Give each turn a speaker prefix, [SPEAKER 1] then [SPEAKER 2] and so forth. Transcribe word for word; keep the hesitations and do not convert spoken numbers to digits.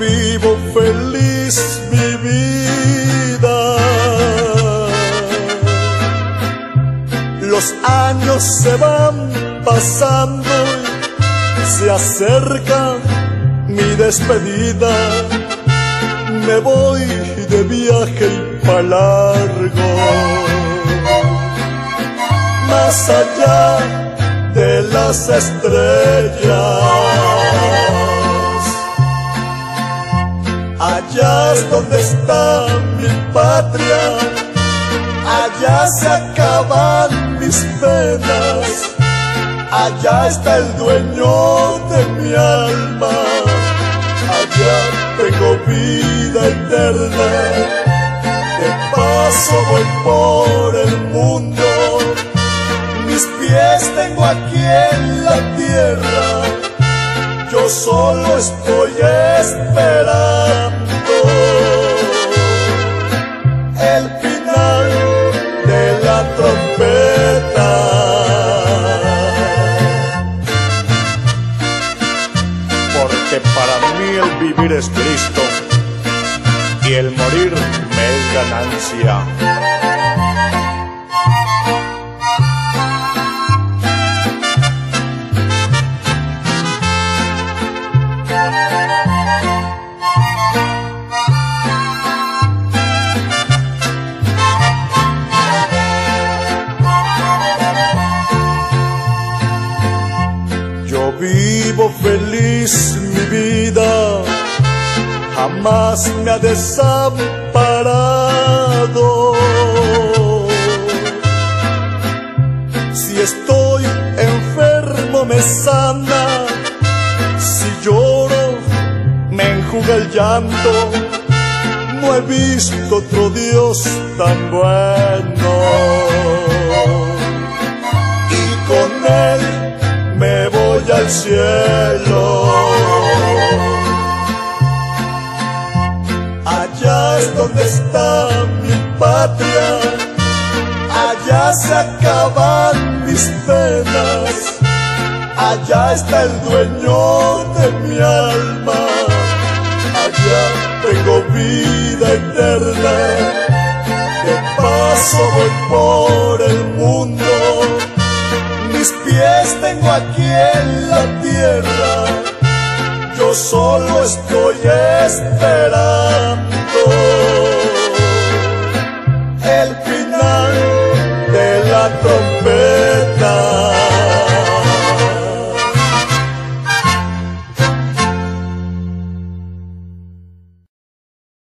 [SPEAKER 1] vivo feliz mi vida. Los años se van pasando y se acerca mi despedida. Me voy de viaje y pa' largo, más allá de las estrellas. Allá es donde está mi patria, allá se acaban mis penas, allá está el dueño de mi alma, allá tengo vida eterna. De paso voy por el mundo, mis pies tengo aquí en la tierra, yo solo estoy esperando el final de la trompeta. Porque para mí el vivir es Cristo y el morir me es ganancia. Yo vivo feliz mi vida, jamás me ha desamparado. Si estoy enfermo me sana, si lloro me enjuga el llanto. No he visto otro Dios tan bueno, y con Él me voy al cielo. Allá es donde está mi patria, allá se acaban mis penas, allá está el dueño de mi alma, allá tengo vida eterna. De paso voy por el mundo, mis pies tengo aquí en la tierra, yo solo estoy esperando el final